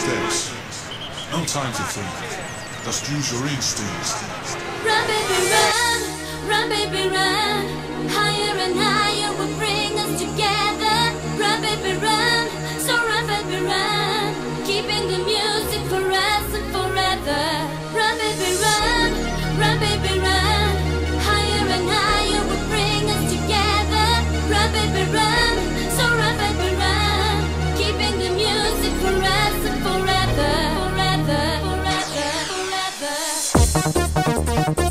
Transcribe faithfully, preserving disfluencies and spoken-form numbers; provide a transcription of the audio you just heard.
steps. No time to think, just use your instincts. Run, baby, run, run, baby, run. Higher and higher will bring us together. Run, baby, run, so run, baby, run. Keeping the music for us and forever. Run, baby, run, run, baby, run. Higher and higher will bring us together. Run, baby, run, so run, baby, run. Keeping the music for us and forever, forever, forever, forever.